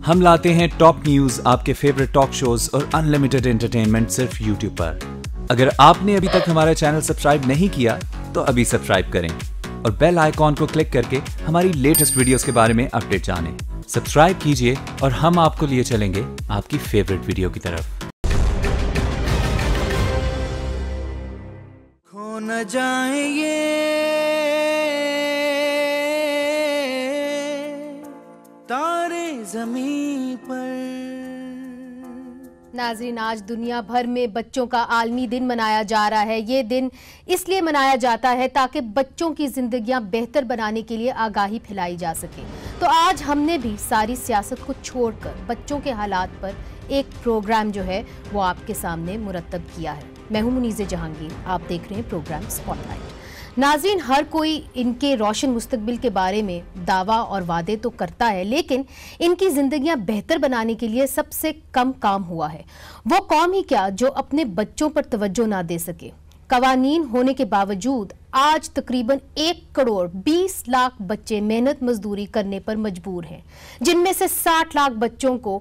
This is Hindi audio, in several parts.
हम लाते हैं टॉप न्यूज, आपके फेवरेट टॉक शोज और अनलिमिटेड एंटरटेनमेंट सिर्फ यूट्यूब पर। अगर आपने अभी तक हमारा चैनल सब्सक्राइब नहीं किया तो अभी सब्सक्राइब करें और बेल आइकॉन को क्लिक करके हमारी लेटेस्ट वीडियोस के बारे में अपडेट जानें। सब्सक्राइब कीजिए और हम आपको लिए चलेंगे आपकी फेवरेट वीडियो की तरफ। खो न जाए ये तारे ज़मीं पर। नाज़रीन, आज दुनिया भर में बच्चों का आलमी दिन मनाया जा रहा है। ये दिन इसलिए मनाया जाता है ताकि बच्चों की जिंदगियां बेहतर बनाने के लिए आगाही फैलाई जा सके। तो आज हमने भी सारी सियासत को छोड़कर बच्चों के हालात पर एक प्रोग्राम जो है वो आपके सामने मुरतब किया है। मैं हूं मुनीज़े जहांगीर, आप देख रहे हैं प्रोग्राम स्पॉटलाइट। नाज़रीन, हर कोई इनके रोशन मुस्तकबिल के बारे में दावा और वादे तो करता है, लेकिन इनकी जिंदगियां बेहतर बनाने के लिए सबसे कम काम हुआ है। वो कौम ही क्या जो अपने बच्चों पर तवज्जो ना दे सके। कवानीन होने के बावजूद आज तकरीबन 1 करोड़ 20 लाख बच्चे मेहनत मजदूरी करने पर मजबूर हैं, जिनमें से 60 लाख बच्चों को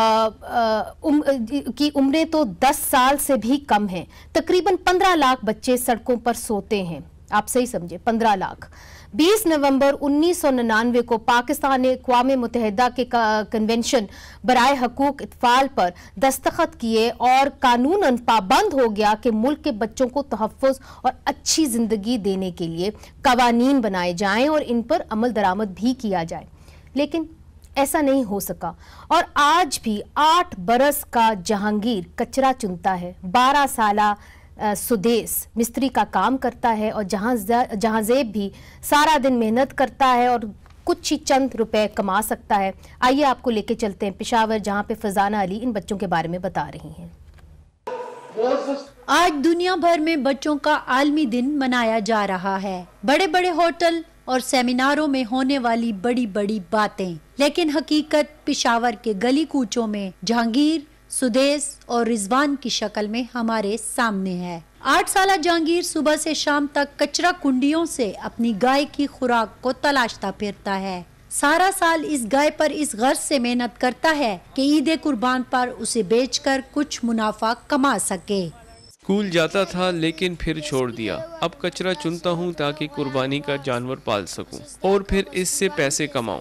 की उम्रें तो 10 साल से भी कम हैं। तकरीबन 15 लाख बच्चे सड़कों पर सोते हैं। आप सही समझे, 15 लाख। 20 नवंबर 1999 को पाकिस्तान ने अक़वाम मुत्तहिदा के कन्वेंशन बराए हकूक इत्फाल पर दस्तखत किए और कानूनन पाबंद हो गया कि मुल्क के बच्चों को तहफ़्फ़ुज़ और अच्छी ज़िंदगी देने के लिए कवानीन बनाए जाएं और इन पर अमल दरामद भी किया जाए। लेकिन ऐसा नहीं हो सका और आज भी 8 बरस का जहांगीर कचरा चुनता है। 12 साला सुदेश मिस्त्री का काम करता है और जहांजेब भी सारा दिन मेहनत करता है और कुछ ही चंद रुपए कमा सकता है। आइए आपको लेके चलते हैं पेशावर, जहां पे फजाना अली इन बच्चों के बारे में बता रही हैं। आज दुनिया भर में बच्चों का आलमी दिन मनाया जा रहा है। बड़े बड़े होटल और सेमिनारों में होने वाली बड़ी बड़ी बातें, लेकिन हकीकत पेशावर के गली कूचों में जहांगीर, सुदेश और रिजवान की शक्ल में हमारे सामने है। 8 साला जहांगीर सुबह से शाम तक कचरा कुंडियों से अपनी गाय की खुराक को तलाशता फिरता है। सारा साल इस गाय पर इस गर्ज से मेहनत करता है कि ईद कुर्बान पर उसे बेचकर कुछ मुनाफा कमा सके। स्कूल जाता था लेकिन फिर छोड़ दिया। अब कचरा चुनता हूँ ताकि कुर्बानी का जानवर पाल सकूं और फिर इससे पैसे कमाऊं।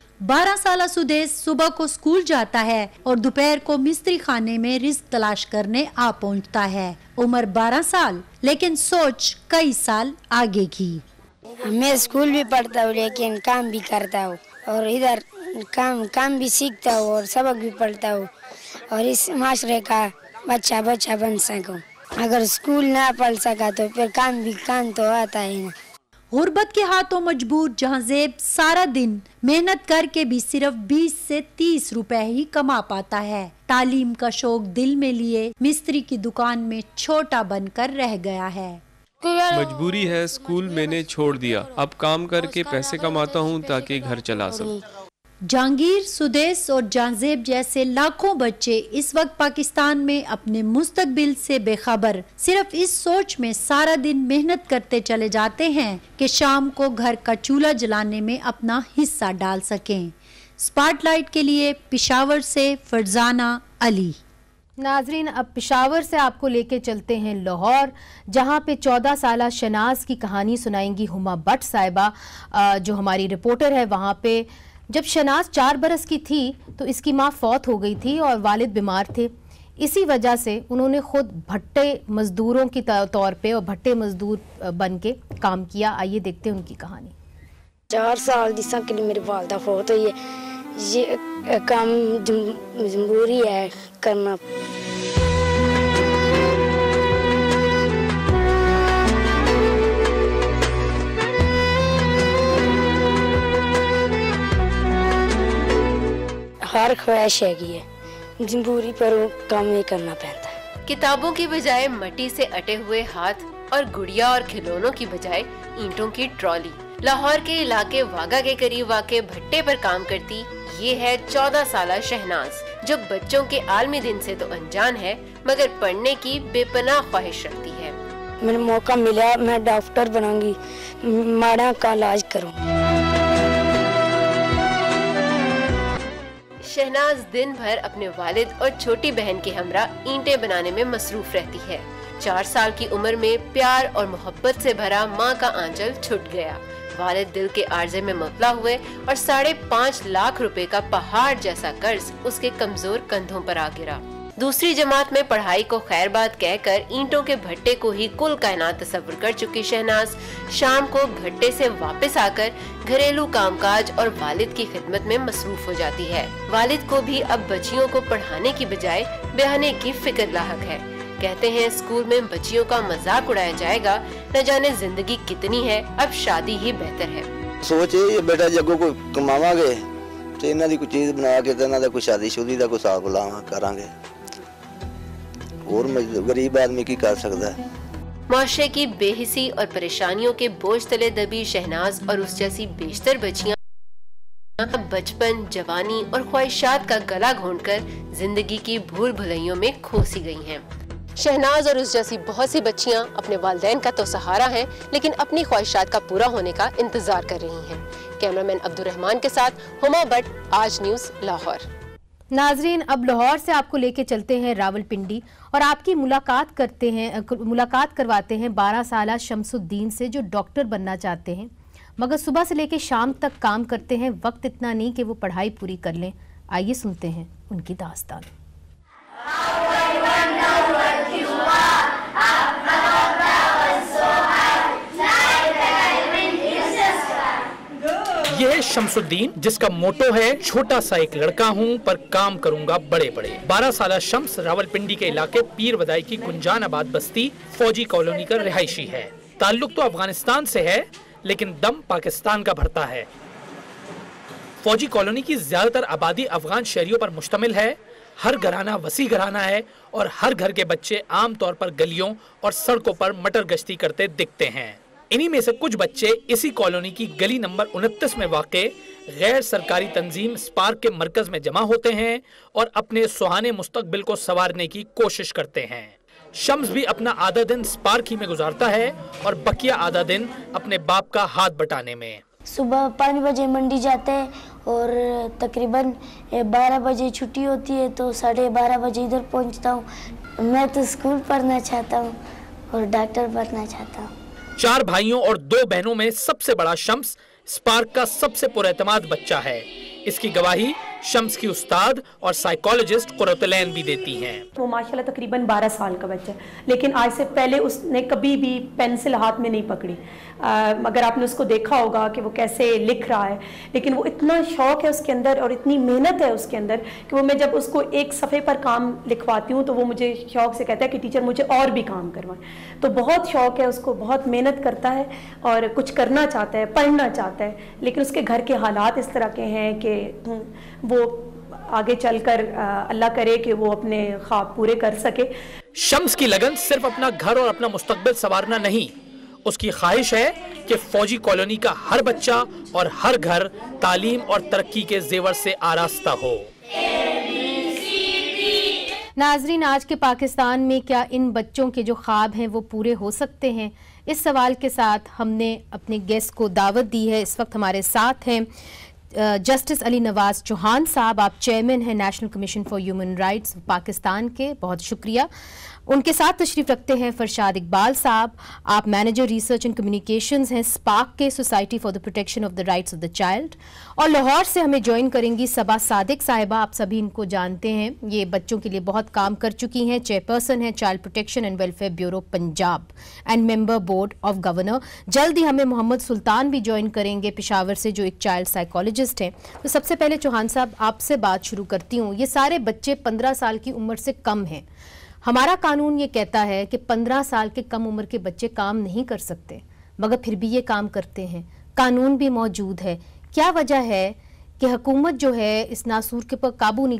12 साला सुदेश सुबह को स्कूल जाता है और दोपहर को मिस्त्री खाने में रिस्क तलाश करने आ पहुंचता है। उम्र 12 साल, लेकिन सोच कई साल आगे की। मैं स्कूल भी पढ़ता हूँ लेकिन काम भी करता हूँ और इधर काम भी सीखता हूँ और सबक भी पढ़ता हूँ और इस माशरे का अच्छा बन सकूँ। अगर स्कूल ना पढ़ सका तो फिर काम तो आता है ना। गुर्बत के हाथों मजबूर जहांजेब सारा दिन मेहनत करके भी सिर्फ 20 से 30 रुपए ही कमा पाता है। तालीम का शौक दिल में लिए मिस्त्री की दुकान में छोटा बनकर रह गया है। मजबूरी है, स्कूल मैंने छोड़ दिया। अब काम करके पैसे कमाता हूँ ताकि घर चला सकूं। जहांगीर, सुदेश और जहांजेब जैसे लाखों बच्चे इस वक्त पाकिस्तान में अपने मुस्तकबिल से बेखबर सिर्फ इस सोच में सारा दिन मेहनत करते चले जाते हैं कि शाम को घर का चूल्हा जलाने में अपना हिस्सा डाल सकें। स्पॉटलाइट के लिए पेशावर से फरजाना अली। नाजरीन, अब पेशावर से आपको लेके चलते हैं लाहौर, जहां पे 14 साला शनाज की कहानी सुनाएंगी हुमा भट्ट साहिबा, जो हमारी रिपोर्टर है। वहां पे जब शनाज 4 बरस की थी तो इसकी माँ फौत हो गई थी और वालिद बीमार थे। इसी वजह से उन्होंने खुद भट्टे मजदूरों की तौर पे और भट्टे मजदूर बन के काम किया। आइए देखते हैं उनकी कहानी। 4 साल जिसका के लिए मेरी वालदा फौत हुई है, ये काम मजबूरी है करना। हर ख्वाहिश है मजबूरी पर वो काम ही करना पड़ता है। किताबों की बजाय मट्टी से अटे हुए हाथ और गुड़िया और खिलौनों की बजाय ईंटों की ट्रॉली। लाहौर के इलाके वागा के करीब वाक़े भट्टे पर काम करती ये है 14 साला शहनाज, जो बच्चों के आलमी दिन से तो अनजान है मगर पढ़ने की बेपनाह ख्वाहिश रखती है। मैंने मौका मिला, मैं डॉक्टर बनाऊंगी, माड़ा का इलाज करूँ। शहनाज दिन भर अपने वालिद और छोटी बहन के हमरा ईंटें बनाने में मसरूफ रहती है। 4 साल की उम्र में प्यार और मोहब्बत से भरा माँ का आंचल छूट गया। वालिद दिल के आर्जे में मुबतला हुए और 5.5 लाख रुपए का पहाड़ जैसा कर्ज उसके कमजोर कंधों पर आ गिरा। दूसरी जमात में पढ़ाई को खैरबाद कहकर ईंटों के भट्टे को ही कुल कायनात तस्वर कर चुकी शहनाज शाम को भट्टे से वापस आकर घरेलू कामकाज और वालिद की खिदमत में मसरूफ हो जाती है। वालिद को भी अब बच्चियों को पढ़ाने की बजाय ब्याहने की फिक्र लाहक है। कहते हैं स्कूल में बच्चियों का मजाक उड़ाया जाएगा, न जाने जिंदगी कितनी है, अब शादी ही बेहतर है। सोचे बेटा जगो को कमावांगे ते इन्हां दी कोई चीज बना के ते इन्हां दा कोई शादी शुदी दा कोई साग लावां करांगे, और गरीब आदमी की कर सकता है। माशरे की बेहिसी और परेशानियों के बोझ तले दबी शहनाज और उस जैसी बेशतर बच्चियां बचपन, जवानी और ख्वाहिशात का गला घोंटकर जिंदगी की भूल भुलैयों में खोसी गई हैं। शहनाज और उस जैसी बहुत सी बच्चियां अपने वालिदैन का तो सहारा हैं, लेकिन अपनी ख्वाहिशात का पूरा होने का इंतजार कर रही हैं। कैमरामैन अब्दुल रहमान के साथ हुमा भट्ट, आज न्यूज, लाहौर। नाजरीन, अब लाहौर से आपको लेके चलते हैं रावलपिंडी और आपकी मुलाकात करवाते हैं 12 साला शमसुद्दीन से, जो डॉक्टर बनना चाहते हैं मगर सुबह से लेके शाम तक काम करते हैं। वक्त इतना नहीं कि वो पढ़ाई पूरी कर लें। आइए सुनते हैं उनकी दास्तान। ये है शमसुद्दीन, जिसका मोटो है छोटा सा एक लड़का हूँ पर काम करूंगा बड़े बड़े। 12 साला शम्स रावलपिंडी के इलाके पीर वदाई की गुंजानाबाद बस्ती फौजी कॉलोनी का रिहायशी है। ताल्लुक तो अफगानिस्तान से है, लेकिन दम पाकिस्तान का भरता है। फौजी कॉलोनी की ज्यादातर आबादी अफगान शहरियों पर मुश्तमिल है। हर घराना वसी घराना है और हर घर के बच्चे आमतौर पर गलियों और सड़कों पर मटर गश्ती करते दिखते हैं। इन्हीं में से कुछ बच्चे इसी कॉलोनी की गली नंबर 29 में वाक़े गैर सरकारी तंजीम स्पार्क के मरकज में जमा होते हैं और अपने सुहाने मुस्तकबिल को संवारने की कोशिश करते हैं। शम्स भी अपना आधा दिन स्पार्क ही में गुजारता है और बकिया आधा दिन अपने बाप का हाथ बटाने में। सुबह 5 बजे मंडी जाते हैं और तकरीबन 12 बजे छुट्टी होती है, तो 12:30 बजे इधर पहुंचता हूँ। मैं तो स्कूल पढ़ना चाहता हूँ और डॉक्टर बनना चाहता हूँ। 4 भाइयों और 2 बहनों में सबसे बड़ा शम्स स्पार्क का सबसे पुरएतमाद बच्चा है। इसकी गवाही शम्स की उस्ताद और साइकोलॉजिस्ट कुरतुलैन भी देती हैं। वो माशाल्लाह तकरीबन 12 साल का बच्चा है, लेकिन आज से पहले उसने कभी भी पेंसिल हाथ में नहीं पकड़ी। अगर आपने उसको देखा होगा कि वो कैसे लिख रहा है, लेकिन वो इतना शौक है उसके अंदर और इतनी मेहनत है उसके अंदर कि वो, मैं जब उसको एक सफ़े पर काम लिखवाती हूँ तो वो मुझे शौक से कहता है कि टीचर मुझे और भी काम करवाएं। तो बहुत शौक है उसको, बहुत मेहनत करता है और कुछ करना चाहता है, पढ़ना चाहता है, लेकिन उसके घर के हालात इस तरह के हैं कि वो आगे चलकर अल्लाह करे कि वो अपने ख्वाब पूरे कर सके। शम्स की लगन सिर्फ अपना घर और अपना मुस्तकबिल संवारना नहीं, उसकी ख्वाहिश है कि फौजी कॉलोनी का हर बच्चा और हर घर तालीम और तरक्की के जेवर से आरास्ता हो। नाजरीन, आज के पाकिस्तान में क्या इन बच्चों के जो ख्वाब हैं वो पूरे हो सकते हैं? इस सवाल के साथ हमने अपने गेस्ट को दावत दी है। इस वक्त हमारे साथ हैं जस्टिस अली नवाज चौहान साहब। आप चेयरमैन हैं National Commission for Human Rights Pakistan के, बहुत शुक्रिया। उनके साथ तशरीफ रखते हैं फरशाद इकबाल साहब। आप मैनेजर रिसर्च एंड कम्युनिकेशंस हैं स्पार्क के, Society for the Protection of the rights of the Child. और लाहौर से हमें ज्वाइन करेंगी सबा सादिक साहिबा। आप सभी इनको जानते हैं, ये बच्चों के लिए बहुत काम कर चुकी हैं। चेयरपर्सन हैं Child Protection and Welfare Bureau Punjab and member Board of Governor. जल्द ही हमें मोहम्मद सुल्तान भी ज्वाइन करेंगे पेशावर से, जो एक चाइल्ड साइकोलॉजिस्ट हैं। तो सबसे पहले चौहान साहब आपसे बात शुरू करती हूँ। ये सारे बच्चे 15 साल की उम्र से कम हैं। हमारा कानून ये कहता है कि 15 साल के कम उम्र के बच्चे काम नहीं कर सकते, मगर फिर भी ये काम करते हैं। कानून भी मौजूद है। क्या वजह है कि हुकूमत जो है इस नासूर के ऊपर काबू नहीं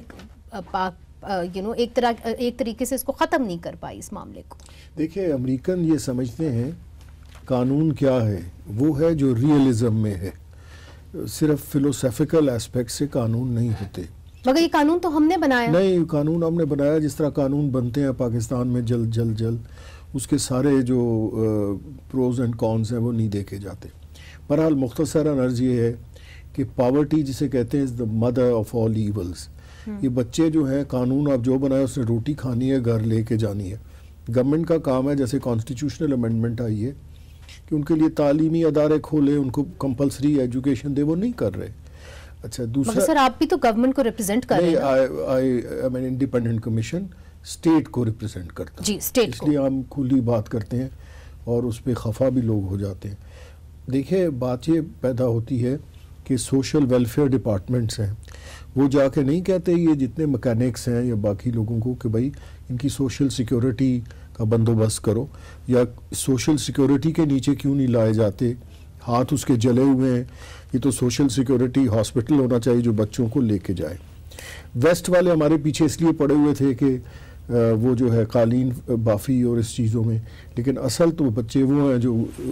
एक तरीके से इसको ख़त्म नहीं कर पाई इस मामले को? देखिए, अमेरिकन ये समझते हैं कानून क्या है, वो है जो रियलिज्म में है। सिर्फ फिलोसॉफिकल एस्पेक्ट से कानून नहीं होते। मगर ये कानून तो हमने बनाया। नहीं, कानून हमने बनाया जिस तरह कानून बनते हैं पाकिस्तान में जल्द उसके सारे जो प्रोज एंड कॉन्स हैं वो नहीं देखे जाते। बहरहाल मुख्तसरन अर्ज़ ये है कि पावर्टी जिसे कहते हैं is the mother of all evils. ये बच्चे जो हैं, कानून आप जो बनाए उसने रोटी खानी है, घर लेके जानी है। गवर्नमेंट का काम है, जैसे कॉन्स्टिट्यूशनल अमेंडमेंट आई है कि उनके लिए तालीमी अदारे खोले, उनको कंपलसरी एजुकेशन दे, वो नहीं कर रहे। अच्छा, दूसरा सर आप भी तो गवर्नमेंट को रिप्रेजेंट कर रहे हैं। I am an independent commission, state को रिप्रेजेंट करता जी, स्टेट इसलिए हम खुली बात करते हैं और उस पर खफा भी लोग हो जाते हैं। देखिए, बात ये पैदा होती है कि सोशल वेलफेयर डिपार्टमेंट्स हैं, वो जाके नहीं कहते ये जितने मैकेनिक्स हैं या बाकी लोगों को कि भाई इनकी सोशल सिक्योरिटी का बंदोबस्त करो, या सोशल सिक्योरिटी के नीचे क्यों नहीं लाए जाते, हाथ उसके जले हुए हैं। ये तो सोशल सिक्योरिटी हॉस्पिटल होना चाहिए जो बच्चों को लेके जाए। वेस्ट वाले हमारे पीछे इसलिए पड़े हुए थे कि वो जो है कालीन बाफ़ी और इस चीज़ों में, लेकिन असल तो बच्चे वो हैं जो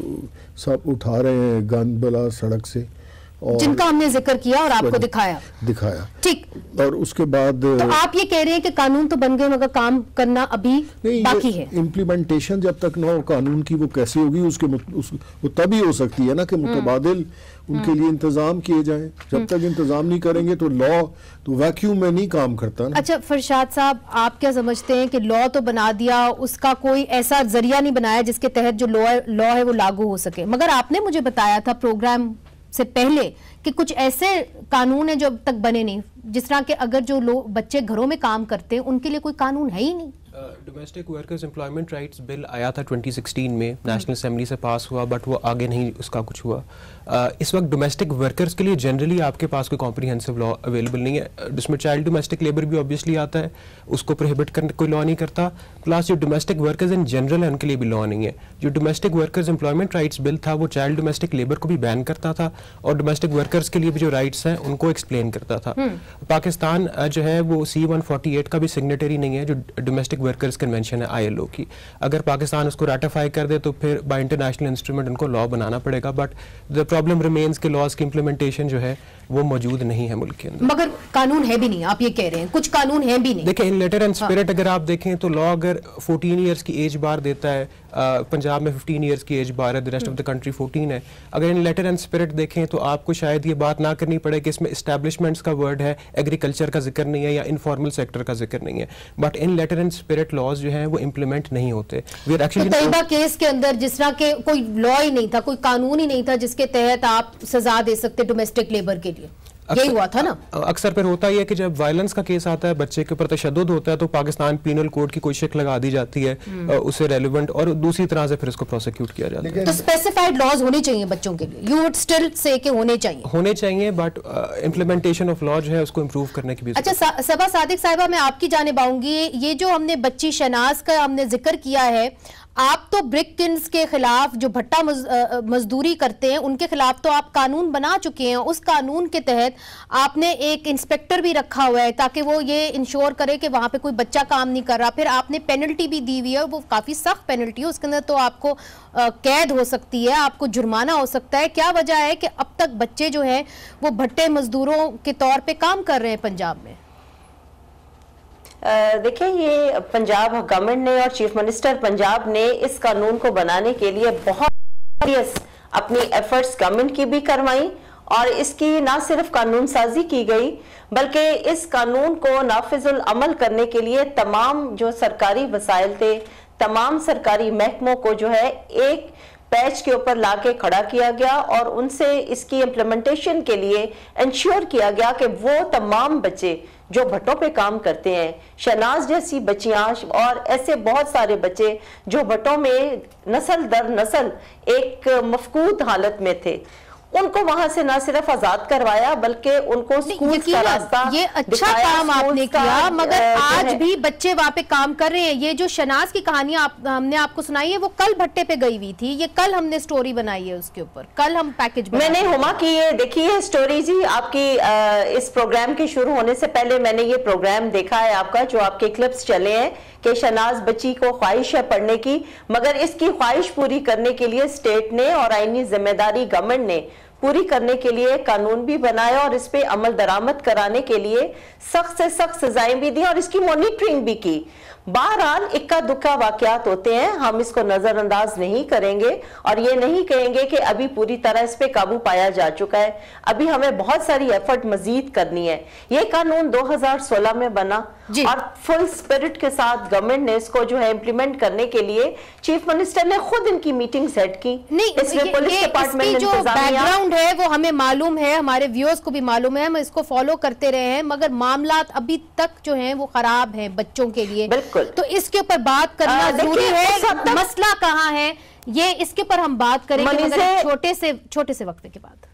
सब उठा रहे हैं गंद बला सड़क से, और जिनका हमने जिक्र किया और आपको दिखाया। ठीक, और उसके बाद तो आप ये कह रहे हैं कि कानून तो बन गए मगर काम करना अभी बाकी है। इम्प्लीमेंटेशन जब तक ना हो कानून की, वो कैसे होगी, वो तभी हो सकती है ना कि मुतबादिल उनके लिए इंतजाम किए जाएं। जब तक इंतजाम नहीं करेंगे तो लॉ तो वैक्यूम में नहीं काम करता ना। अच्छा फरशाद साहब, आप क्या समझते हैं कि लॉ तो बना दिया, उसका कोई ऐसा जरिया नहीं बनाया जिसके तहत जो लॉ है वो लागू हो सके? मगर आपने मुझे बताया था प्रोग्राम से पहले कि कुछ ऐसे कानून है जो अब तक बने नहीं, जिस तरह के अगर जो लोग बच्चे घरों में काम करते हैं उनके लिए कोई कानून है ही नहीं। Domestic workers employment rights bill आया था 2016 में, नेशनल असेंबली से पास हुआ, बट वो आगे नहीं उसका कुछ हुआ। इस वक्त डोमेस्टिक वर्कर्स के लिए जनरली आपके पास कोई कॉम्प्रिहेंसिव लॉ अवेलेबल नहीं है, जिसमें चाइल्ड डोमेस्टिक लेबर भी ऑब्वियसली आता है, उसको प्रोहिबिट करने कोई लॉ नहीं करता। प्लस जो डोमेस्टिक वर्कर्स इन जनरल है उनके लिए भी लॉ नहीं है। जो domestic workers employment rights bill था वो चाइल्ड डोमेस्टिक लेबर को भी बैन करता था और डोमेस्टिक वर्कर्स के लिए भी जो राइट्स हैं उनको एक्सप्लेन करता था। पाकिस्तान जो है वो C-148 का भी सिग्नेटरी नहीं है, जो डोमेस्टिक वर्कर्स कन्वेंशन है ILO की। अगर पाकिस्तान उसको रेटिफाई कर दे तो फिर बाय इंटरनेशनल इंस्ट्रूमेंट उनको लॉ बनाना पड़ेगा, बट द प्रॉब्लम रिमेन्स के लॉज की इंप्लीमेंटेशन जो है वो मौजूद नहीं है मुल्क के अंदर। मगर कानून है भी नहीं, आप ये कह रहे हैं कुछ कानून है भी नहीं। देखिए, इन लेटर एंड स्पिरिट अगर आप देखें तो लॉ अगर 14 ईयर्स की एज बार देता है, पंजाब में 15 ईयर्स की एज बार है, the rest of the country 14 है। अगर इन लेटर एंड स्पिरिट देखें तो आपको शायद ये बात ना करनी पड़े कि इसमें एस्टैब्लिशमेंट्स का वर्ड है, एग्रीकल्चर का जिक्र नहीं है या इनफॉर्मल सेक्टर का जिक्र नहीं है, but in letter and spirit laws जो हैं वो इम्प्लीमेंट नहीं होते। तैयबा केस के अंदर जिस तरह के कोई लॉ ही नहीं था, कोई कानून ही नहीं था जिसके तहत आप सजा दे सकते डोमेस्टिक लेबर के लिए, यही हुआ था ना। अक्सर फिर होता ही है कि जब वायलेंस का केस आता है, बच्चे के ऊपर तशद्दुद होता है, तो पाकिस्तान पीनल कोड की कोई शिक लगा दी जाती है उससे रेलेवेंट, और दूसरी तरह से फिर इसको प्रोसिक्यूट किया जाता है। तो स्पेसिफाइड लॉज होने चाहिए बच्चों के लिए, यू वुड स्टिल से कि होने चाहिए, बट इम्प्लीमेंटेशन ऑफ लॉ जो है उसको इम्प्रूव करने की भी। अच्छा सबा सादिक साहिबा, मैं आपकी जानिब आऊंगी। ये जो हमने बच्ची शहनाज का हमने जिक्र किया है, आप तो ब्रिककिन्स के खिलाफ जो भट्टा मजदूरी करते हैं उनके खिलाफ तो आप कानून बना चुके हैं। उस कानून के तहत आपने एक इंस्पेक्टर भी रखा हुआ है ताकि वो ये इंश्योर करे कि वहां पे कोई बच्चा काम नहीं कर रहा। फिर आपने पेनल्टी भी दी हुई है, वो काफी सख्त पेनल्टी है, उसके अंदर तो आपको कैद हो सकती है, आपको जुर्माना हो सकता है। क्या वजह है कि अब तक बच्चे जो हैं वो भट्टे मजदूरों के तौर पर काम कर रहे हैं पंजाब में? देखिए, ये पंजाब गवर्नमेंट ने और चीफ मिनिस्टर पंजाब ने इस कानून को बनाने के लिए बहुत अपनी एफर्ट्स गवर्नमेंट की भी करवाई, और इसकी ना सिर्फ कानून साजी की गई बल्कि इस कानून को नाफिजुल अमल करने के लिए तमाम जो सरकारी वसाइल थे, तमाम सरकारी महकमों को जो है एक पैच के ऊपर लाके खड़ा किया गया और उनसे इसकी इम्प्लीमेंटेशन के लिए इंश्योर किया गया कि वो तमाम बच्चे जो भट्टों पे काम करते हैं, शहनाज जैसी बच्चियां और ऐसे बहुत सारे बच्चे जो भट्टों में नस्ल दर नस्ल एक मफकूद हालत में थे, उनको वहां से ना सिर्फ आजाद करवाया बल्कि उनको स्कूल का रास्ता, ये अच्छा काम आपने किया, मगर आज भी बच्चे वहां पे काम कर रहे हैं। ये जो शहनाज की कहानी हमने आपको सुनाई है वो कल भट्टे पे गई हुई थी, ये कल हमने स्टोरी बनाई है उसके ऊपर, कल हम पैकेज मैंने हुमा की ये देखी है स्टोरी जी आपकी। इस प्रोग्राम के शुरू होने से पहले मैंने ये प्रोग्राम देखा है आपका, जो आपके क्लिप्स चले हैं कि शहनाज बच्ची को ख्वाहिश है पढ़ने की, मगर इसकी ख्वाहिश पूरी करने के लिए स्टेट ने और आईनी जिम्मेदारी गवर्नमेंट ने पूरी करने के लिए कानून भी बनाया और इस पे अमल दरामद कराने के लिए सख्त से सख्त सजाएं भी दी और इसकी मॉनिटरिंग भी की। बहरहाल इक्का दुक्का वाकयात होते हैं, हम इसको नजरअंदाज नहीं करेंगे और ये नहीं कहेंगे कि अभी पूरी तरह इस पे काबू पाया जा चुका है। अभी हमें बहुत सारी एफर्ट मजीद करनी है। ये कानून 2016 में बना और फुल स्पिरिट के साथ गवर्नमेंट ने इसको जो है इम्प्लीमेंट करने के लिए चीफ मिनिस्टर ने खुद इनकी मीटिंग सेट की। इसमें पुलिस डिपार्टमेंट जो बैकग्राउंड है वो हमें मालूम है, हमारे व्यूअर्स को भी मालूम है, हम इसको फॉलो करते रहे हैं, मगर मामलात अभी तक जो हैं वो खराब हैं बच्चों के लिए। तो इसके ऊपर बात करना जरूरी है। मसला कहाँ है ये, इसके ऊपर हम बात करेंगे मगर छोटे से वक्फे के बाद।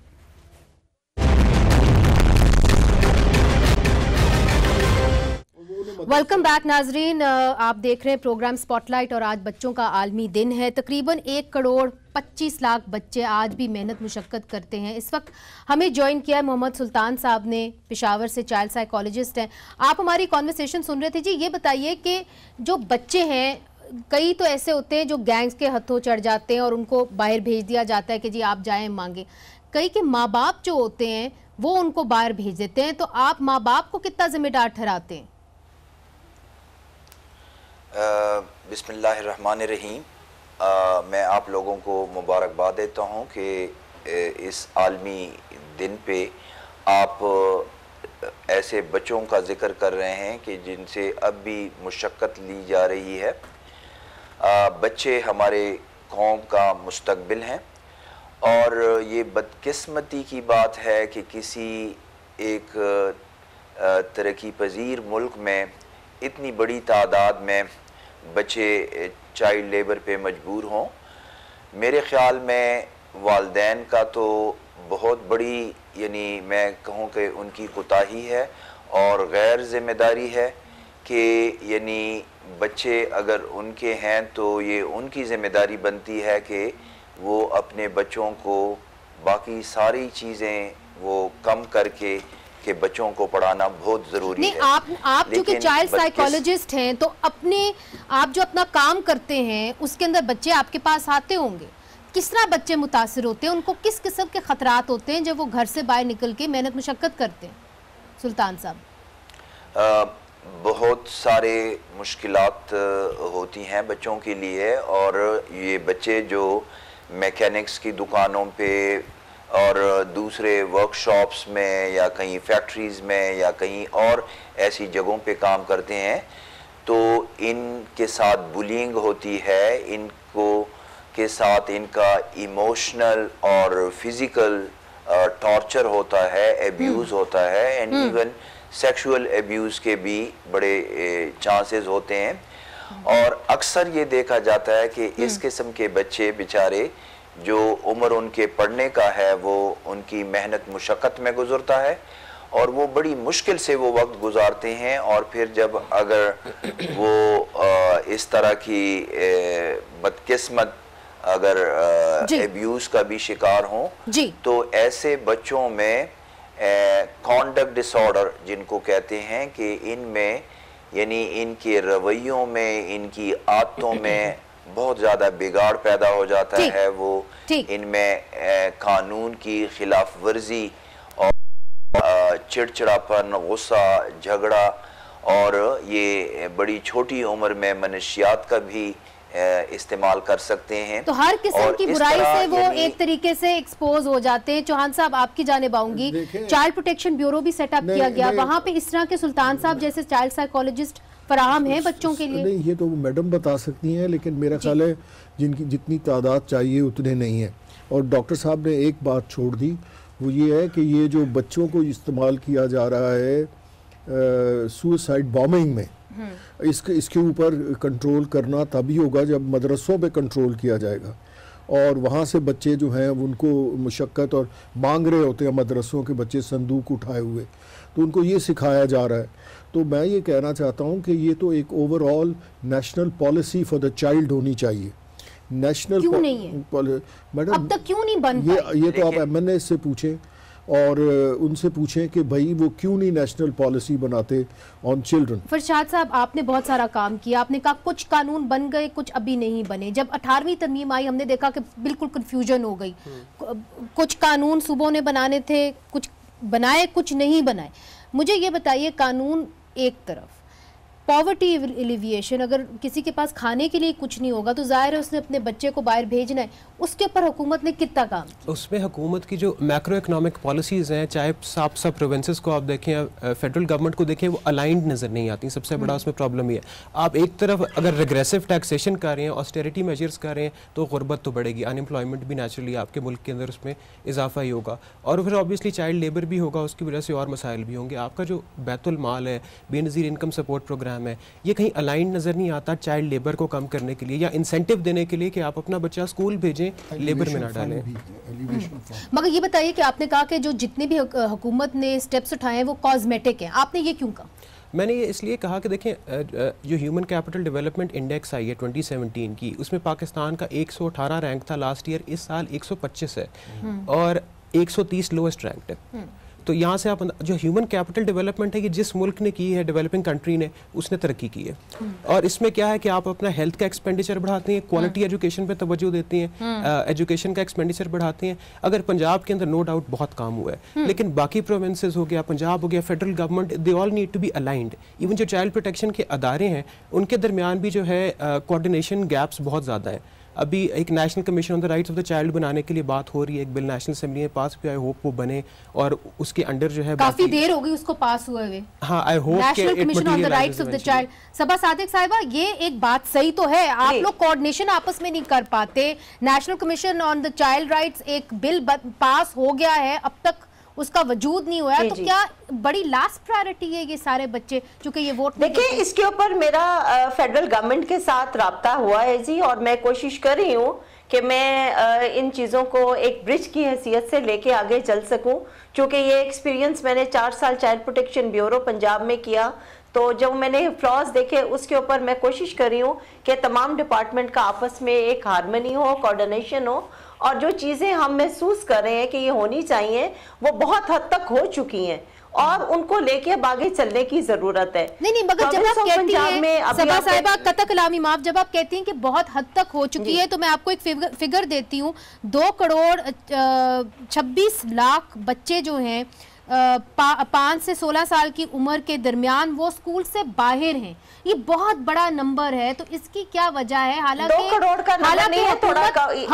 वेलकम बैक नाजरीन, आप देख रहे हैं प्रोग्राम स्पॉटलाइट और आज बच्चों का आलमी दिन है। तकरीबन 1,25,00,000 बच्चे आज भी मेहनत मुशक्कत करते हैं। इस वक्त हमें ज्वाइन किया है मोहम्मद सुल्तान साहब ने, पेशावर से चाइल्ड साइकोलॉजिस्ट हैं। आप हमारी कॉन्वर्सेशन सुन रहे थे जी। ये बताइए कि जो बच्चे हैं कई तो ऐसे होते हैं जो गैंग्स के हथों चढ़ जाते हैं और उनको बाहर भेज दिया जाता है कि जी आप जाएं मांगे। कई के माँ बाप जो होते हैं वो उनको बाहर भेज देते हैं, तो आप माँ बाप को कितना जिम्मेदार ठहराते हैं? बिस्मिल्लाहिर्रहमानिर्रहीम। मैं आप लोगों को मुबारकबाद देता हूँ कि इस आलमी दिन पे आप ऐसे बच्चों का ज़िक्र कर रहे हैं कि जिनसे अब भी मुशक्क़त ली जा रही है। बच्चे हमारे कौम का मुस्तकबिल हैं और ये बदकिस्मती की बात है कि किसी एक तरक्की पजीर मुल्क में इतनी बड़ी तादाद में बच्चे चाइल्ड लेबर पे मजबूर हों। मेरे ख़्याल में वालिदैन का तो बहुत बड़ी, यानी मैं कहूँ कि उनकी कोताही है और गैर ज़िम्मेदारी है कि यानी बच्चे अगर उनके हैं तो ये उनकी ज़िम्मेदारी बनती है कि वो अपने बच्चों को बाकी सारी चीज़ें वो कम करके कि बच्चों को पढ़ाना बहुत ज़रूरी है। आप चूँकि चाइल्ड साइकोलॉजिस्ट हैं तो आप जो अपना काम करते हैं उसके अंदर बच्चे आपके पास आते होंगे, किस तरह बच्चे मुतासिर होते हैं, उनको किस किस्म के खतरात होते हैं जब वो घर से बाहर निकल के मेहनत मुशक्कत करते हैं? सुल्तान साहब। बहुत सारे मुश्किलात होती हैं बच्चों के लिए और ये बच्चे जो मैकेनिक्स की दुकानों पे और दूसरे वर्कशॉप्स में या कहीं फैक्ट्रीज़ में या कहीं और ऐसी जगहों पे काम करते हैं तो इनके साथ बुलिंग होती है, इनको के साथ इनका इमोशनल और फिज़िकल टॉर्चर होता है, एब्यूज़ होता है एंड इवन सेक्सुअल एब्यूज़ के भी बड़े चांसेस होते हैं। और अक्सर ये देखा जाता है कि इस किस्म के बच्चे बेचारे जो उम्र उनके पढ़ने का है वो उनकी मेहनत मुशक्क़त में गुज़रता है और वो बड़ी मुश्किल से वो वक्त गुजारते हैं और फिर जब अगर वो इस तरह की बदकिस्मत अगर एब्यूज़ का भी शिकार हों तो ऐसे बच्चों में कॉन्डक्ट डिसऑर्डर जिनको कहते हैं कि इनमें यानी इनके रवैयों में, इनकी आदतों में बहुत ज़्यादा बिगाड़ पैदा हो जाता है। वो इनमें कानून की खिलाफ वर्जी और चिड़चिड़ापन, गुस्सा, झगड़ा और ये बड़ी छोटी उम्र में मनशियात का भी इस्तेमाल कर सकते हैं। तो हर किस्म की बुराई से वो एक तरीके से एक्सपोज हो जाते हैं। चौहान साहब आपकी जानिब आऊंगी। चाइल्ड प्रोटेक्शन ब्यूरो भी सेटअप किया गया, वहाँ पे इस तरह के सुल्तान साहब जैसे चाइल्ड साइकोलॉजिस्ट फराहम है बच्चों के लिए? नहीं, ये तो मैडम बता सकती हैं, लेकिन मेरा ख्याल है जिनकी जितनी तादाद चाहिए उतने नहीं है। और डॉक्टर साहब ने एक बात छोड़ दी, वो ये है कि ये जो बच्चों को इस्तेमाल किया जा रहा है सुसाइड बॉम्बिंग में, इसके ऊपर कंट्रोल करना तभी होगा जब मदरसों पे कंट्रोल किया जाएगा और वहाँ से बच्चे जो हैं उनको मुशक्क़त और मांग रहे होते हैं मदरसों के बच्चे संदूक उठाए हुए, तो उनको ये सिखाया जा रहा है। तो मैं ये कहना चाहता हूँ कि ये तो एक overall national policy for the child होनी चाहिए। नेशनल क्यों नहीं है मैडम? अब तक क्यों नहीं बन ये तो आप MNA से पूछें और उनसे पूछें कि भाई वो क्यों नहीं नेशनल पॉलिसी बनाते ऑन चिल्ड्रन। फरशाद साहब, आपने बहुत सारा काम किया, आपने कहा कुछ कानून बन गए, कुछ अभी नहीं बने। जब 18वीं तरमीम आई हमने देखा कि बिल्कुल कन्फ्यूजन हो गई, कुछ कानून सूबों ने बनाने थे, कुछ बनाए कुछ नहीं बनाए। मुझे ये बताइए, कानून एक तरफ, पॉवर्टी एलिविएशन, अगर किसी के पास खाने के लिए कुछ नहीं होगा तो जाहिर है उसने अपने बच्चे को बाहर भेजना है, उसके ऊपर हुकूमत ने कितना काम किया? उसमें हुकूमत की जो मैक्रो इकोनॉमिक पॉलिसीज़ हैं, चाहे सब प्रोविंसेस को आप देखें, फेडरल गवर्नमेंट को देखें, वो अलाइंड नज़र नहीं आती। सबसे बड़ा उसमें प्रॉब्लम ये है, आप एक तरफ अगर रिग्रेसिव टैक्सेशन कर रहे हैं, ऑस्टेरिटी मेजर्स कर रहे हैं, तो गुर्बत तो बढ़ेगी, अनएम्प्लॉयमेंट भी नेचुरली आपके मुल्क के अंदर उसमें इजाफा ही होगा, और फिर ऑब्वियसली चाइल्ड लेबर भी होगा, उसकी वजह से और मसाइल भी होंगे। आपका जो बैतुल माल है, बेनज़ीर इनकम सपोर्ट प्रोग्राम है, ये कहीं अलाइन नज़र नहीं आता चाइल्ड लेबर को कम करने के लिए या इंसेंटिव देने के लिए कि आप अपना बच्चा स्कूल भेजें, लेबर में ना डालें। मगर ये बताइए कि आपने कहा कि जो जितने भी हुकूमत ने स्टेप्स उठाए हैं वो कॉस्मेटिक हैं, आपने ये क्यों कहा? मैंने ये इसलिए कहा कि देखें, जो ह्यूमन कैपिटल डेवलपमेंट इंडेक्स आई है 2017 की, उसमें पाकिस्तान का 118 रैंक था लास्ट ईयर, इस साल 125 है और 130 लोएस्ट रैंक है। तो यहाँ से आप जो ह्यूमन कैपिटल डेवलपमेंट है, ये जिस मुल्क ने की है, डेवलपिंग कंट्री ने, उसने तरक्की की है। और इसमें क्या है कि आप अपना हेल्थ का एक्सपेंडिचर बढ़ाते हैं, क्वालिटी एजुकेशन पे तवज्जो देते हैं, एजुकेशन का एक्सपेंडिचर बढ़ाते हैं। अगर पंजाब के अंदर नो डाउट बहुत काम हुआ है, लेकिन बाकी प्रोविंसेस हो गया, पंजाब हो गया, federal government, they all need to be aligned. Even जो चाइल्ड प्रोटेक्शन के अदारे हैं, उनके दरमियान भी जो है कोऑर्डिनेशन गैप्स बहुत ज़्यादा है। अभी एक national commission on the rights of the child बनाने के लिए बात हो रही है, एक बिल नेशनल असेंबली में पास भी, आई होप वो बने और उसके अंडर जो है काफी देर हो गई उसको पास हुए हुए। हाँ, I hope national commission on the rights of the child. Saba Sadiq साहिबा, ये एक बात सही तो है, आप लोग कोऑर्डिनेशन आपस में नहीं कर पाते। National commission on the child rights एक बिल पास हो गया है, अब तक उसका वजूद नहीं हुआ, तो क्या बड़ी लास्ट प्रायोरिटी है ये सारे बच्चे, क्योंकि ये वोट देखिए, इसके ऊपर मेरा फेडरल गवर्नमेंट के साथ राब्ता हुआ है जी, और मैं कोशिश कर रही हूँ कि मैं इन चीज़ों को एक ब्रिज की हैसियत से लेके आगे चल सकूं, क्योंकि ये एक्सपीरियंस मैंने 4 साल चाइल्ड प्रोटेक्शन ब्यूरो पंजाब में किया। तो जब मैंने फ्लॉज देखे, उसके ऊपर मैं कोशिश कर रही हूँ कि तमाम डिपार्टमेंट का आपस में एक हारमनी हो, कोऑर्डिनेशन हो, और जो चीज़ें हम महसूस कर रहे हैं कि ये होनी चाहिए, वो बहुत हद तक हो चुकी हैं और उनको लेके आगे चलने की जरूरत है। नहीं, मगर जब आप कहती हैं सबा साहिबा, कतक कलामी माफ, जब आप कहती हैं कि बहुत हद तक हो चुकी है, तो मैं आपको एक फिगर देती हूँ। 2 करोड़ 26 लाख बच्चे जो हैं 5 से 16 साल की उम्र के दरमियान, वो स्कूल से बाहर हैं। ये बहुत बड़ा नंबर है, तो इसकी क्या वजह है? हालांकि 2 करोड़ का नंबर नहीं है, थोड़ा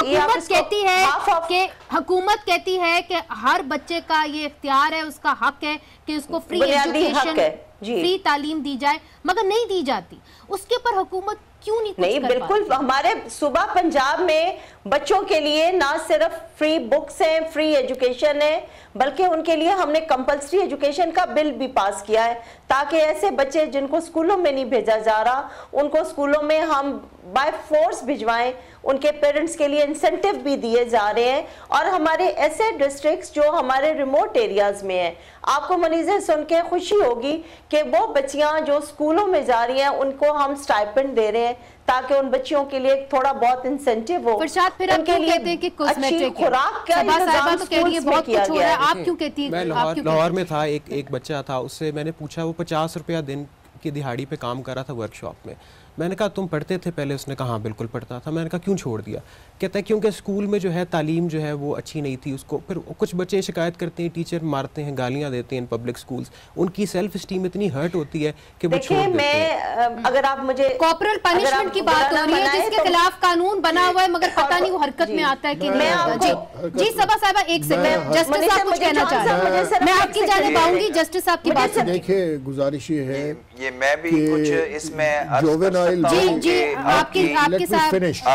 हुकूमत कहती है कि हर बच्चे का ये इख्तियार है, उसका हक है कि उसको फ्री एजुकेशन, फ्री तालीम दी जाए, मगर नहीं दी जाती। उसके ऊपर हुकूमत क्यों नहीं बिल्कुल। हमारे सूबा पंजाब में बच्चों के लिए ना सिर्फ फ्री बुक्स हैं, फ्री एजुकेशन है, बल्कि उनके लिए हमने कंपल्सरी एजुकेशन का बिल भी पास किया है, ताकि ऐसे बच्चे जिनको स्कूलों में नहीं भेजा जा रहा, उनको स्कूलों में हम बाय फोर्स भिजवाएं। उनके पेरेंट्स के लिए इंसेंटिव भी दिए जा रहे हैं। और हमारे ऐसे डिस्ट्रिक्ट्स जो हमारे रिमोट एरियाज में हैं, आपको मनीज़ें सुन के खुशी होगी कि वो बच्चियां जो स्कूलों में जा रही हैं, उनको हम स्टाइपेंड दे रहे हैं, ताकि उन बच्चियों के लिए थोड़ा बहुत इंसेंटिव हो। फिर आप क्यों कहते हैं कि अच्छी खुराक का इंतजाम तो कह रही है बहुत कुछ हो रहा है, आप क्यों कहती हैं? मैं लाहौर में था, एक बच्चा था, उससे मैंने पूछा, वो 50 रुपया दिन की दिहाड़ी पे काम कर रहा था वर्कशॉप में। मैंने कहा तुम पढ़ते थे पहले? उसने कहा हाँ बिल्कुल पढ़ता था। मैंने कहा क्यों छोड़ दिया? कहता है क्योंकि स्कूल में जो है तालीम जो है वो अच्छी नहीं थी उसको। फिर कुछ बच्चे शिकायत करते हैं, टीचर मारते हैं, गालियां देते हैं पब्लिक स्कूल्स, उनकी सेल्फ स्टीम इतनी हर्ट होती है कि वो छोड़ देते हैं। अगर आप मुझे कॉर्पोरल पनिशमेंट की बात हो रही है, जिसके खिलाफ कानून बना हुआ है, मगर पता नहीं वो हरकत में आता है कि नहीं। जी सबा साहिबा, एक सेकंड, जस्टिस साहब कुछ कहना चाह रहे हैं, मैं आपकी जाने पाऊंगी। जस्टिस साहब की बात देखिए, गुजारिश ये है, ये मैं भी कुछ इसमें जी आपके साथ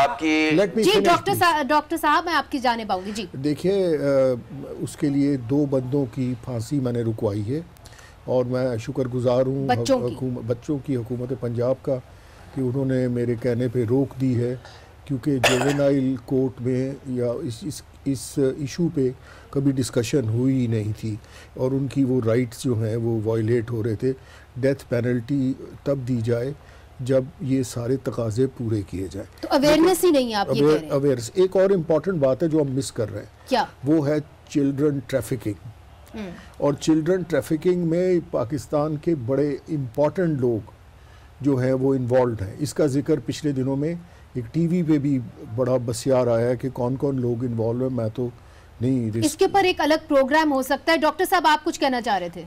जी डॉक्टर साहब मैं आपकी जाने पाऊंगी। जी देखिए, उसके लिए 2 बंदों की फांसी मैंने रुकवाई है और मैं शुक्रगुजार हूँ बच्चों की हुकूमत पंजाब का कि उन्होंने मेरे कहने पे रोक दी है, क्योंकि जुवेनाइल कोर्ट में या इस इशू पे कभी डिस्कशन हुई ही नहीं थी और उनकी वो राइट्स जो हैं वो वायलेट हो रहे थे। डेथ पेनल्टी तब दी जाए जब ये सारे तकाजे पूरे किए जाए। तो अवेयरनेस ही नहीं है, आप ये कह रहे हैं। एक और इम्पॉर्टेंट बात है जो हम मिस कर रहे हैं, क्या? वो है चिल्ड्रन ट्रैफिकिंग। और चिल्ड्रन ट्रैफिकिंग में पाकिस्तान के बड़े इम्पॉर्टेंट लोग जो हैं वो इन्वॉल्व हैं। इसका जिक्र पिछले दिनों में एक टीवी पे भी बड़ा बसियार आया है कि कौन कौन लोग इन्वॉल्व हैं। मैं तो नहीं, इसके ऊपर एक अलग प्रोग्राम हो सकता है। डॉक्टर साहब, आप कुछ कहना चाह रहे थे?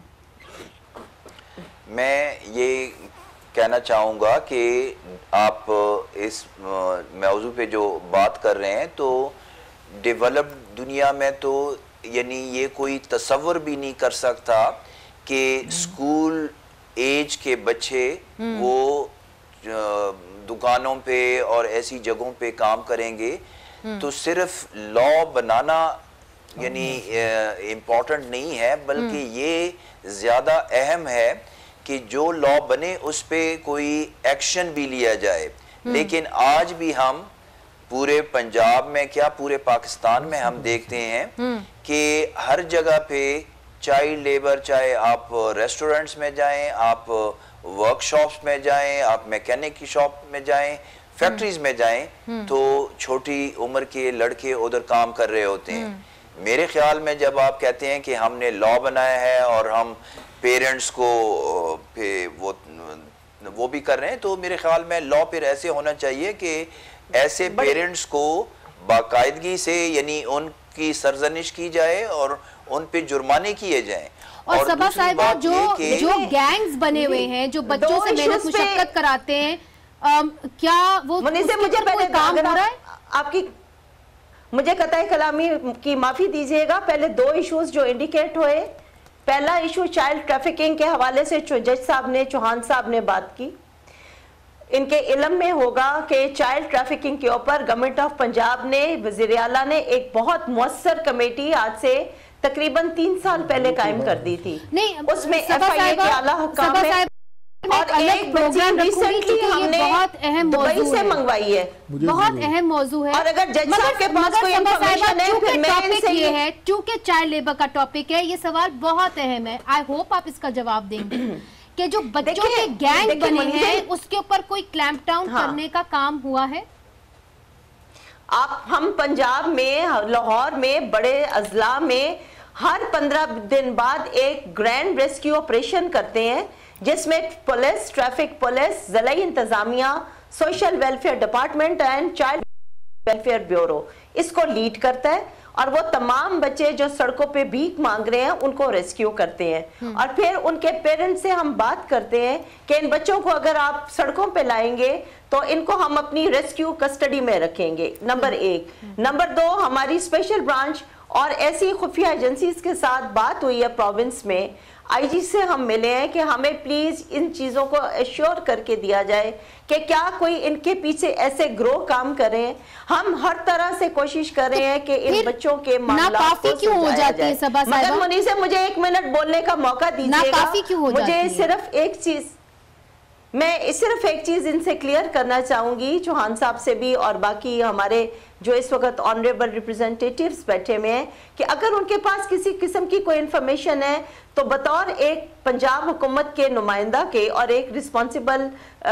मैं ये कहना चाहूँगा कि आप इस मौजू पे जो बात कर रहे हैं, तो डेवलप्ड दुनिया में तो यानी ये कोई तसव्वुर भी नहीं कर सकता कि स्कूल एज के बच्चे वो दुकानों पे और ऐसी जगहों पे काम करेंगे। तो सिर्फ लॉ बनाना यानी इम्पोर्टेंट नहीं है, बल्कि ये ज़्यादा अहम है कि जो लॉ बने उस पे कोई एक्शन भी लिया जाए। लेकिन आज भी हम पूरे पंजाब में क्या पूरे पाकिस्तान में हम देखते हैं कि हर जगह पे चाइल्ड लेबर, चाहे आप रेस्टोरेंट्स में जाएं, आप वर्कशॉप्स में जाएं, आप मैकेनिक की शॉप में जाएं, फैक्ट्रीज में जाएं, तो छोटी उम्र के लड़के उधर काम कर रहे होते हैं। मेरे ख्याल में जब आप कहते हैं कि हमने लॉ बनाया है और हम पेरेंट्स को वो भी कर रहे हैं, तो मेरे ख्याल में लॉ फिर ऐसे होना चाहिए कि ऐसे पेरेंट्स को बाकायदगी से यानी उनकी सरजनिश की जाए और उन पे जुर्माने किए जाएं। और सबा साहिबा, जो गैंग्स बने हुए हैं, जो बच्चों से मेहनत मुशक्कत कराते हैं, क्या वो मुझे पहले काम हो रहा है? आपकी मुझे कतई कलामी की माफी दीजिएगा, पहले दो इश्यूज जो इंडिकेट हुए। पहला इशू चाइल्ड ट्रैफिकिंग के हवाले से जज साहब ने, चौहान साहब ने बात की। इनके इल्म में होगा कि चाइल्ड ट्रैफिकिंग के ऊपर गवर्नमेंट ऑफ पंजाब ने, वज़ीर आला ने एक बहुत मुअस्सर कमेटी आज से तकरीबन 3 साल पहले कायम कर दी थी। नहीं, उसमें FIA के आला हुक्काम है और एक प्रोग्राम रिसेंटली हमने बहुत अहम दुबई से मंगवाई है, बहुत अहम मौजू है। और अगर जज साहब के पास कोई इंफॉर्मेशन है, फिर मैं इनसे ये है, क्योंकि चाइल्ड लेबर का टॉपिक है, ये सवाल बहुत अहम है। आई होप आप इसका जवाब देंगे कि जो बच्चों के गैंग बने हैं उसके ऊपर कोई क्लैंप डाउन करने का काम हुआ है? हम पंजाब में, लाहौर में, बड़े अजला में हर 15 दिन बाद एक ग्रैंड रेस्क्यू ऑपरेशन करते हैं, जिसमें पुलिस, ट्रैफिक पुलिस, ज़िलाई इंतजामिया, social welfare department and child welfare bureau इसको लीड करता है। और वो तमाम बच्चे जो सड़कों पे भीख मांग रहे हैं उनको रेस्क्यू करते हैं। और फिर उनके पेरेंट्स से हम बात करते हैं कि इन बच्चों को अगर आप सड़कों पे लाएंगे तो इनको हम अपनी रेस्क्यू कस्टडी में रखेंगे, नंबर 1। नंबर 2, हमारी स्पेशल ब्रांच और ऐसी खुफिया एजेंसीज के साथ बात हुई है प्रोविंस में। IG से हम मिले हैं कि हमें प्लीज इन चीजों को एश्योर करके दिया जाए कि क्या कोई इनके पीछे ऐसे ग्रो काम करें। हम हर तरह से कोशिश कर रहे हैं कि इन बच्चों के मामला को क्यों हो जाती है सबा साहिबा? मगर मुनी से मुझे 1 मिनट बोलने का मौका दीजिएगा। मुझे सिर्फ एक चीज, मैं सिर्फ एक चीज इनसे क्लियर करना चाहूंगी, चौहान साहब से भी और बाकी हमारे जो इस वक्त ऑनरेबल रिप्रेजेंटेटिव्स बैठे हुए हैं, कि अगर उनके पास किसी किस्म की कोई इंफॉर्मेशन है तो बतौर एक पंजाब हुकूमत के नुमाइंदा के और एक रिस्पॉन्सिबल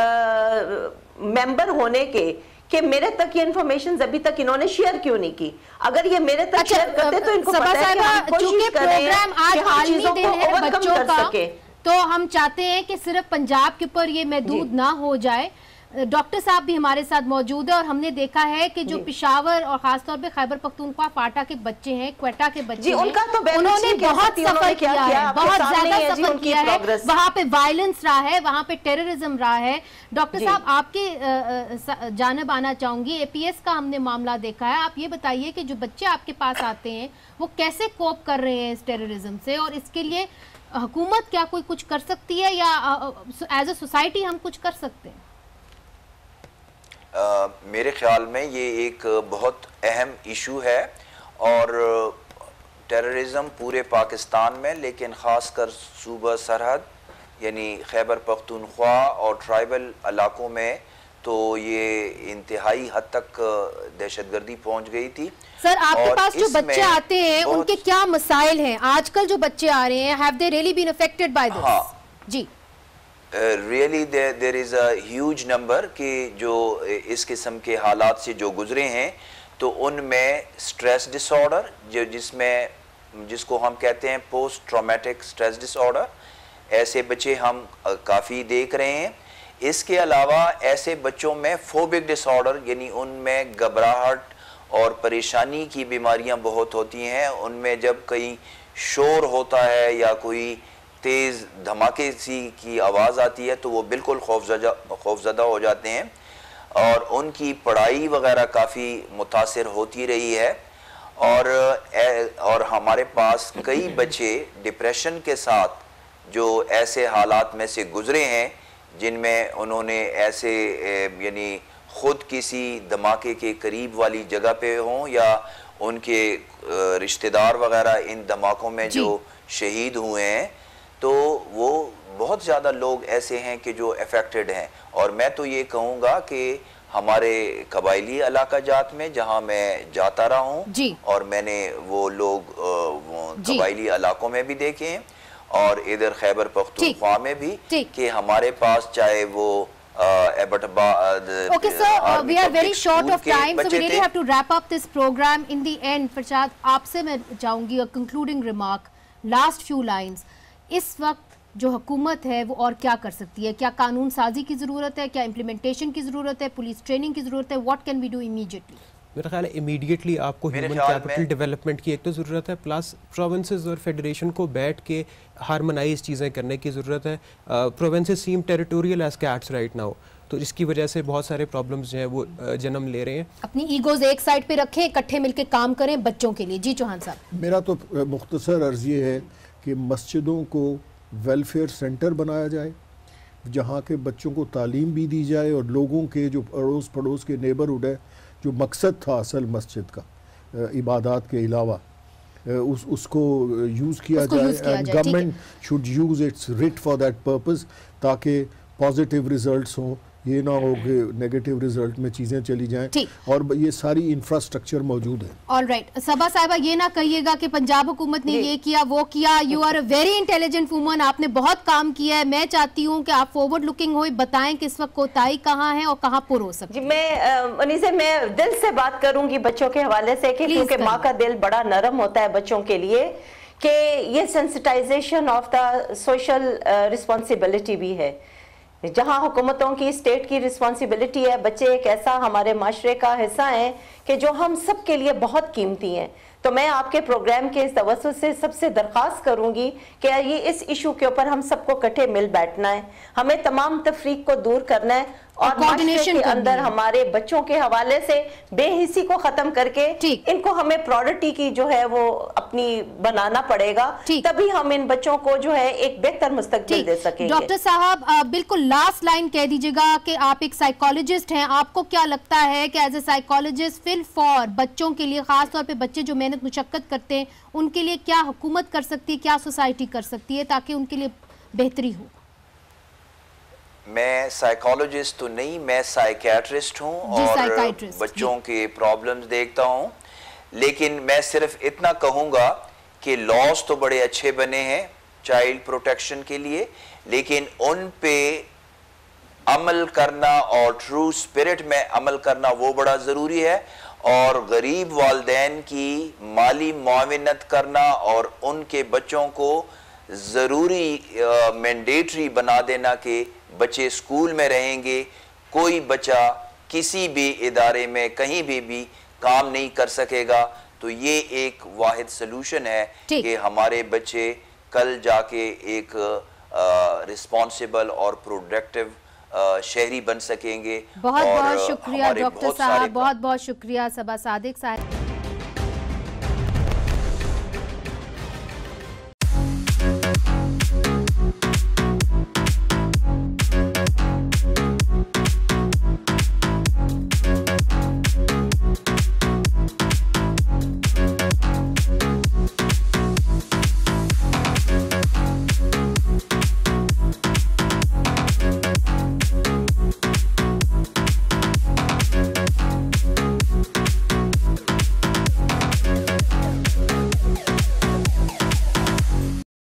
मेंबर होने के, कि मेरे तक ये इन्फॉर्मेशन अभी तक इन्होंने शेयर क्यों नहीं की। अगर ये मेरे तक शेयर करते तो इनको पता है कि हम कोशिश कर रहे हैं कि हम चीजों को ओवरकम कर सके। तो हम चाहते हैं कि सिर्फ पंजाब के ऊपर ये महदूद ना हो जाए। डॉक्टर साहब भी हमारे साथ मौजूद है और हमने देखा है कि जो पेशावर और खासतौर पे खैबर पख्तूनख्वा फाटा के बच्चे हैं, क्वेटा के बच्चे हैं, उनका तो उन्होंने बहुत सफर किया है, बहुत ज्यादा सफर किया है। वहाँ पे वायलेंस रहा है, वहाँ पे टेररिज्म रहा है। डॉक्टर साहब, आपके जानब आना चाहूंगी। APS का हमने मामला देखा है, आप ये बताइए कि जो बच्चे आपके पास आते हैं वो कैसे कोप कर रहे हैं इस टेररिज्म से, और इसके लिए हुकूमत क्या कोई कुछ कर सकती है या एज ए सोसाइटी हम कुछ कर सकते हैं? मेरे ख्याल में ये एक बहुत अहम इशू है और टेररिज्म पूरे पाकिस्तान में, लेकिन ख़ासकर सूबा सरहद यानी खैबर पख्तूनख्वा और ट्राइबल इलाकों में तो ये इंतहाई हद तक दहशतगर्दी पहुंच गई थी। सर, आपके पास जो बच्चे आते हैं उनके क्या मसाइल हैं? आजकल जो बच्चे आ रहे हैं, have they really been affected by this? जी, really there is a huge number कि जो इस किस्म के हालात से जो गुजरे हैं, तो उनमें स्ट्रेस डिसऑर्डर जो जिसमें जिसको हम कहते हैं पोस्ट ट्रॉमेटिक स्ट्रेस डिसऑर्डर, ऐसे बच्चे हम काफ़ी देख रहे हैं। इसके अलावा ऐसे बच्चों में फोबिक डिसऑर्डर, यानी उनमें घबराहट और परेशानी की बीमारियां बहुत होती हैं। उनमें जब कहीं शोर होता है या कोई तेज़ धमाके सी की आवाज़ आती है तो वो बिल्कुल खौफजदा हो जाते हैं और उनकी पढ़ाई वगैरह काफ़ी मुतासिर होती रही है। और हमारे पास कई बच्चे डिप्रेशन के साथ जो ऐसे हालात में से गुजरे हैं जिनमें उन्होंने ऐसे यानी ख़ुद किसी धमाके के करीब वाली जगह पे हों या उनके रिश्तेदार वगैरह इन धमाकों में जो शहीद हुए हैं, तो वो बहुत ज़्यादा लोग ऐसे हैं कि जो अफेक्टेड हैं। और मैं तो ये कहूँगा कि हमारे कबायली इलाका जात में जहाँ मैं जाता रहा हूँ और मैंने वो लोग कबायली इलाकों में भी देखे हैं और इधर खैबर पख्तूनख्वा में भी कि हमारे पास चाहे वो Okay, sir, we are very short of time, so we really have to wrap up this program. In the end, फरशाद, आपसे मैं चाहूँगी a concluding remark, last few lines. इस वक्त जो हुकूमत है वो और क्या कर सकती है? क्या कानून साजी की ज़रूरत है? क्या इम्प्लीमेंटेशन की ज़रूरत है? पुलिस ट्रेनिंग की ज़रूरत है? What can we do immediately? मेरा ख्याल है इमीडिएटली आपको ह्यूमन कैपिटल डेवलपमेंट की एक तो ज़रूरत है, प्लस प्रोविंसेस और फेडरेशन को बैठ के हार्मोनाइज चीज़ें करने की ज़रूरत है। Provinces seem territorial as cats right now, तो इसकी वजह से बहुत सारे प्रॉब्लम्स जो हैं वो जन्म ले रहे हैं। अपनी ईगोज एक साइड पे रखें, इकट्ठे मिलकर काम करें बच्चों के लिए। जी चौहान साहब। मेरा तो मुख्तसर अर्ज़ ये है कि मस्जिदों को वेलफेयर सेंटर बनाया जाए जहाँ के बच्चों को तालीम भी दी जाए और लोगों के जो अड़ोस पड़ोस के नेबरहुड है, जो मकसद था असल मस्जिद का इबादत के अलावा, उसको यूज़ किया जाए। And government should use its writ for that purpose ताकि पॉजिटिव रिजल्ट्स हों, ये ना हो कि नेगेटिव रिजल्ट में चीज़ें चली जाएं। और ये सारी इंफ्रास्ट्रक्चर मौजूद है। ऑल राइट, सबा साहिबा ये ना कहिएगा कि पंजाब हुकूमत ने ये किया वो किया। You are a very intelligent woman, आपने बहुत काम किया है। मैं चाहती हूँ कि आप फॉरवर्ड लुकिंग हो, बताएं कि इस वक्त कोताही कहाँ है और कहाँ पुर हो सकती है। मैं दिल से बात करूंगी बच्चों के हवाले से कि क्योंकि माँ का दिल बड़ा नरम होता है बच्चों के लिए, कि ये sensitisation of the social responsibility भी है, जहां हुकूमतों की स्टेट की रिस्पॉन्सिबिलिटी है। बच्चे एक ऐसा हमारे माशरे का हिस्सा हैं कि जो हम सब के लिए बहुत कीमती हैं। तो मैं आपके प्रोग्राम के इस तवज्जुह से सबसे दरख्वास्त करूंगी कि ये इस इशू के ऊपर हम सबको इकट्ठे मिल बैठना है, हमें तमाम तफरीक को दूर करना है और कोऑर्डिनेशन के अंदर हमारे बच्चों के हवाले से बेहिसी को खत्म करके इनको हमें प्रायोरिटी की जो है वो अपनी बनाना पड़ेगा, तभी हम इन बच्चों को जो है एक बेहतर मुस्तकबिल दे सकेंगे। डॉक्टर साहब बिल्कुल लास्ट लाइन कह दीजिएगा कि आप एक साइकोलॉजिस्ट हैं, आपको क्या लगता है कि as a psychologist feel for बच्चों के लिए, खास तौर पे बच्चे जो मेहनत मुशक्कत करते हैं, उनके लिए क्या हुकूमत कर सकती है, क्या सोसाइटी कर सकती है ताकि उनके लिए बेहतरी हो? मैं साइकोलॉजिस्ट तो नहीं, मैं साइकियाट्रिस्ट हूँ और बच्चों के प्रॉब्लम्स देखता हूँ। लेकिन मैं सिर्फ इतना कहूँगा कि लॉज तो बड़े अच्छे बने हैं चाइल्ड प्रोटेक्शन के लिए, लेकिन उन पे अमल करना और ट्रू स्पिरिट में अमल करना वो बड़ा ज़रूरी है। और गरीब वालिदैन की माली मुआविनत करना और उनके बच्चों को ज़रूरी मैंडेटरी बना देना कि बच्चे स्कूल में रहेंगे, कोई बच्चा किसी भी इदारे में कहीं भी काम नहीं कर सकेगा, तो ये एक वाहिद सलूशन है कि हमारे बच्चे कल जाके एक रिस्पॉन्सिबल और प्रोडक्टिव शहरी बन सकेंगे। बहुत बहुत शुक्रिया डॉक्टर साहब, बहुत बहुत शुक्रिया सबा सादिक साहब।